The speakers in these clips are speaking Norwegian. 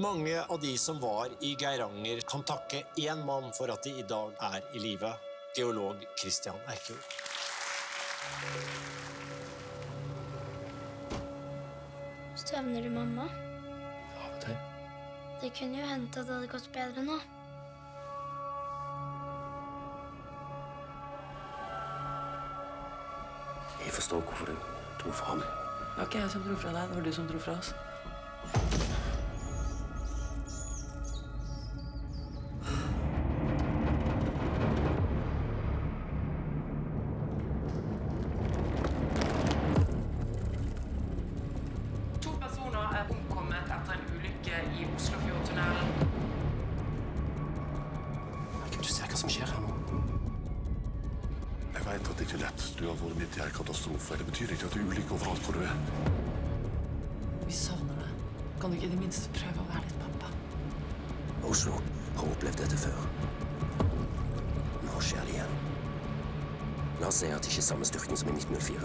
Mange av de som var i Geiranger kan takke en mann for at de i dag i live. Geolog Christian Eikjord. Savner du mamma? Av og til. Det kunne jo hendt at det hadde gått bedre nå. Jeg forstår hvorfor du dro fra meg. Det var ikke jeg som dro fra deg, det var du som dro fra oss. To personer omkommet etter en ulykke i Oslofjordtunnelen. Herregud, du ser hva som skjer her nå. Jeg vet at det ikke er lett. Du har vært midt i en katastrofe. Det betyr ikke at du er ulik overalt hvor du er. Vi savner deg. Kan du ikke i det minste prøve å være litt pappa? Oslo har opplevd dette før. Nå skjer det igjen. La oss si at det ikke er samme styrken som i 1904.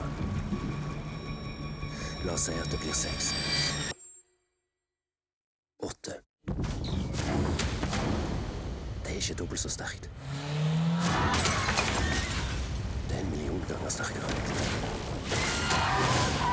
La oss si at det blir 6. 8. Det er ikke dobbelt så sterkt. Det er 1 million ganger sterkere.